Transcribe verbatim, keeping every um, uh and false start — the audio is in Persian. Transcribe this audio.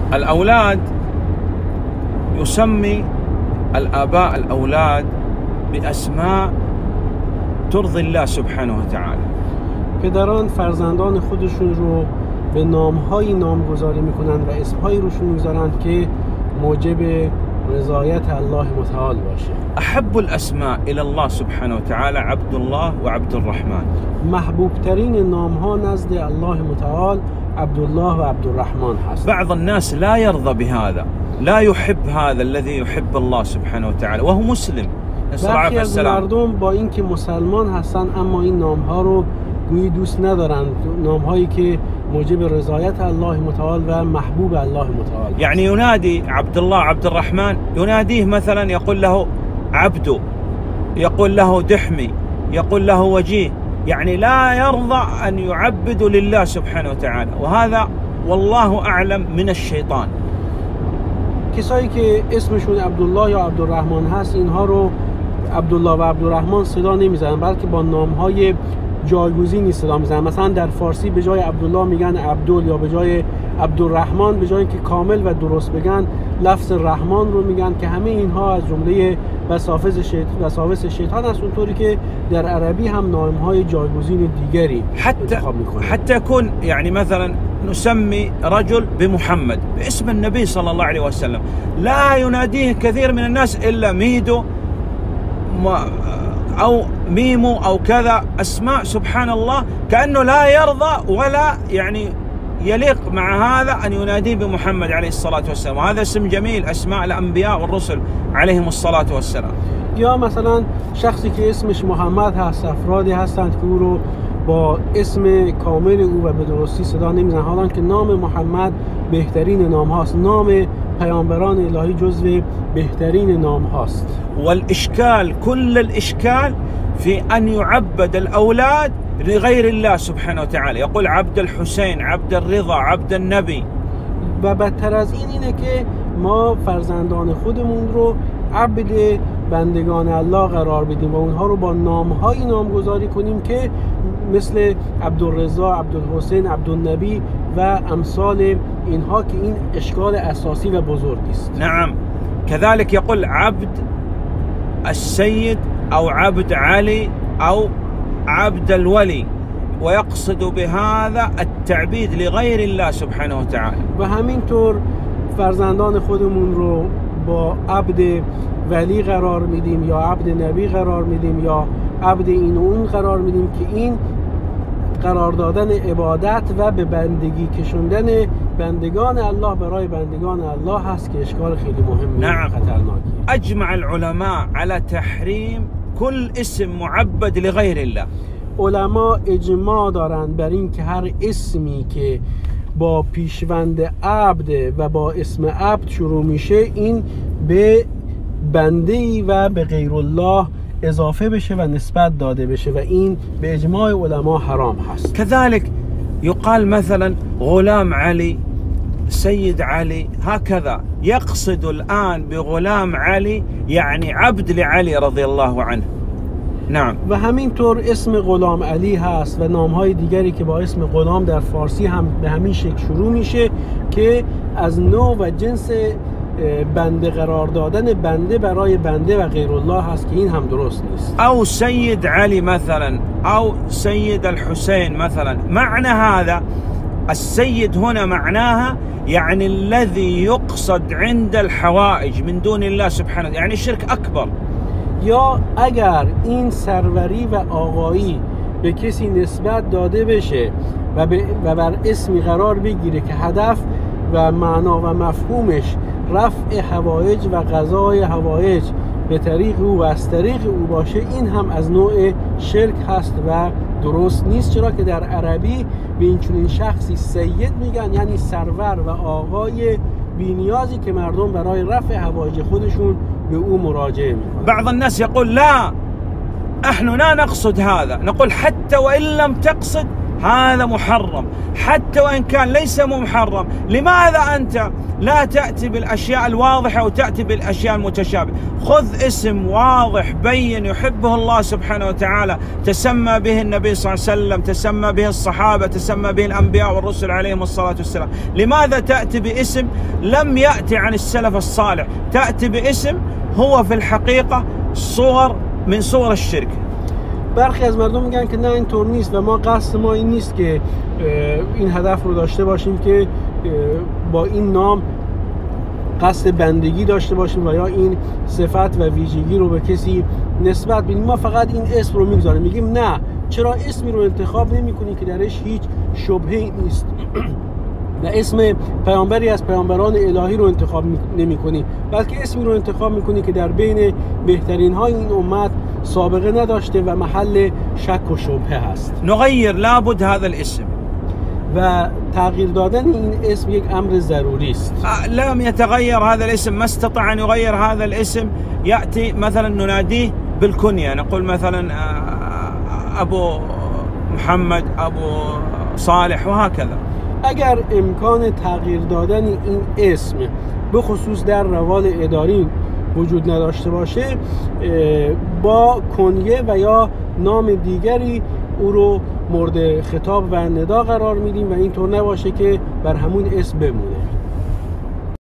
الأولاد يسمي الآباء الأولاد بأسماء ترضي الله سبحانه وتعالى. پدران فرزندان خودشون رو به نام‌هایی نامگذاری میکنن و اسم‌هایی روشون میذارن که موجب رضایت الله متعال باشه. أحب الأسماء إلى الله سبحانه وتعالى عبد الله وعبد الرحمن. محبوب ترین نام‌ها نزد الله متعال عبدالله و عبدالرحمن هست. بعض الناس لا يرضى بهذا، لا يحب هذا الذي يحب الله سبحانه وتعالى وهو مسلم. برخی از مردم با اینکه مسلمان هستن اما این نام‌ها رو گویی دوست ندارن، نام‌هایی که موجب رضایت الله متعال و محبوب الله متعال. يعني ينادي عبد الله عبد الرحمن، يناديه مثلا يقول له عبد، يقول له دحمي، يقول له وجيه، يعني لا يرضى أن يعبد لله سبحانه وتعالى، وهذا والله أعلم من الشيطان. کسایی که اسمشون عبدالله یا عبدالرحمن هست اینها رو عبدالله و عبدالرحمن صدا نمیزنن، بلکه با نام‌های جایگزینی صدا میزنن. مثلا در فارسی به جای عبدالله میگن عبدال، یا به جای عبدالرحمن به جای اینکه کامل و درست بگن لفظ رحمان رو میگن، که همه اینها از جمله وساوس شیطان وساوس شیطان است، اونطوری که در عربی هم نام‌های جایگزین دیگری انتخاب میکنن. حتى يكون يعني مثلا نسمي رجل بمحمد باسم النبي صلى الله عليه وسلم، لا يناديه كثير من الناس إلا ميدو أو ميمو أو كذا، أسماء سبحان الله كأنه لا يرضى ولا يعني يليق مع هذا أن يناديه بمحمد عليه الصلاة والسلام، وهذا اسم جميل، أسماء الأنبياء والرسل عليهم الصلاة والسلام. یا مثلا شخصی که اسمش محمد هست، افرادی هستند که او رو با اسم کامل او و به درستی صدا نمیزنن، حالا که نام محمد بهترین نام هاست، نام پیامبران الهی جزو بهترین نام هاست. والإشكال كل الإشكال في أن يعبد الأولاد لغير الله سبحانه وتعالى، يقول عبد الحسين، عبد الرضا، عبد النبي. و بدتر از این اینه که ما فرزندان خودمون رو عبد بندگان الله قرار بدیم و اونها رو با نام‌هایی نامگذاری کنیم که مثل عبدالرضا، عبدالحسین، عبدالنبی و امثال اینها، که این اشکال اساسی و بزرگی است. نعم، كذلك يقول عبد السيد أو عبد علي أو عبد الولي، ويقصد بهذا التعبيد لغير الله سبحانه وتعالى. و همینطور فرزندان خودمون رو با عبد ولی قرار میدیم یا عبد نبی قرار میدیم یا عبد این و اون قرار میدیم، که این قرار دادن عبادت و به بندگی کشوندن بندگان الله برای بندگان الله هست، که اشکال خیلی مهمی نعم. خطرناکی. أجمع العلماء على تحريم كل اسم معبد لغير الله. علما اجماع دارند بر این که هر اسمی که با پیشوند عبد و با اسم عبد شروع میشه این به بنده‌ای و به غیر الله اضافه بشه و نسبت داده بشه، و این به اجماع علما حرام هست. كذلك يقال مثلا غلام علي، سيد علي، هكذا يقصد الآن بغلام علي يعني عبد لعلي رضي الله عنه. نعم. و همینطور اسم غلام علی هست و نامهای دیگری که با اسم غلام در فارسی هم به همین شکل شروع میشه، که از نوع و جنس بنده قرار دادن بنده برای بنده و غیر الله هست، که این هم درست نیست. أو سيد علي مثلا أو سيد الحسين مثلا. معنى هذا السيد هنا معناها يعني الذي يقصد عند الحوائج من دون الله سبحانه، يعني شرك أكبر. یا اگر این سروری و آقایی به کسی نسبت داده بشه و, و بر اسمی قرار بگیره که هدف و معنا و مفهومش رفع حوائج و قضای حوائج به طریق او و از طریق او باشه، این هم از نوع شرک هست و درست نیست، چرا که در عربی به این چنین شخصی سید میگن، یعنی سرور و آقای بینیازی که مردم برای رفع حوائج خودشون به او مراجعه میکنن. بعض الناس يقول لا احنا لا نقصد هذا، نقول حتى وإن لم تقصد هذا محرم، حتى وإن كان ليس محرم، لماذا أنت لا تأتي بالأشياء الواضحة وتأتي بالأشياء المتشابهة. خذ اسم واضح بين يحبه الله سبحانه وتعالى، تسمى به النبي صلى الله عليه وسلم، تسمى به الصحابة، تسمى به الأنبياء والرسل عليهم الصلاة والسلام. لماذا تأتي باسم لم يأتي عن السلف الصالح؟ تأتي باسم هو في الحقيقة صور من صور الشرك. برخی از مردم میگن که نه اینطور نیست و ما قصد ما این نیست که این هدف رو داشته باشیم که با این نام قصد بندگی داشته باشیم و یا این صفت و ویژگی رو به کسی نسبت بدیم. ما فقط این اسم رو میگذاریم، میگیم نه چرا اسمی رو انتخاب نمی کنی که درش هیچ شبهه نیست و اسم پیامبری از پیامبران الهی رو انتخاب نمی کنی، بلکه اسمی رو انتخاب میکنی که در بین بهترین های این امت سابقه نداشته و محل شک و شبهه هست. نغیر لابد هذا الاسم، و تغییر دادن این اسم یک امر ضروری است. لم يتغير هذا الاسم، ما استطاع أن يغير هذا الاسم. يأتي مثلا نناديه بالكنية، نقول مثلا أبو محمد، أبو صالح وهكذا. اگر امکان تغییر دادن این اسم به خصوص در روال اداری وجود نداشته باشه، با کنیه و یا نام دیگری او رو مورد خطاب و ندا قرار میدیم و اینطور نباشه که بر همون اسم بمونه.